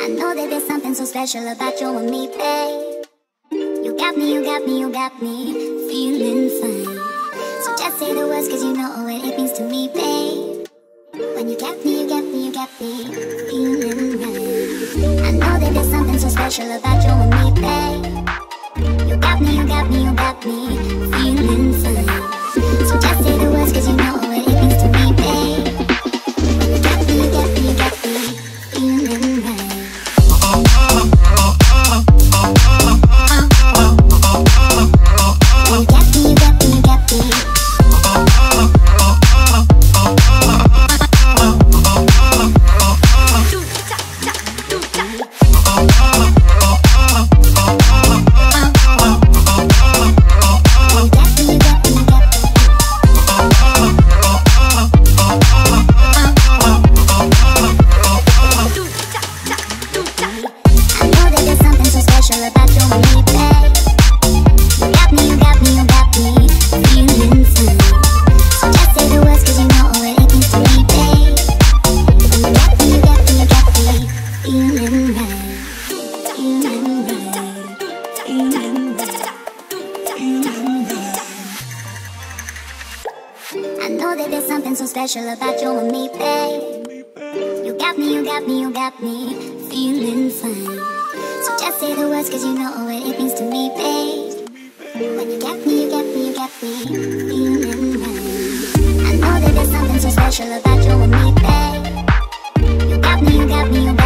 know that there's something so special about you and me, babe. You got me, you got me, you got me feeling fine. So just say the words, cause you know what it means to me, babe. When you got me, you got me, you got me feeling right. I know that there's something so special about you and me, babe. You got me, you got me, you got me feeling fine. So just say the words, cause you know what it means to me, babe. When you got me, you got me, you got me feeling right. You got me, you got me, you got me. Special about you and me, babe. You got me, you got me, you got me feeling fine. So just say the words, cause you know what it means to me, babe. When you got me, you got me, you got me feeling right. I know that there's something so special about you and me, babe. You got me, you got me, you got me.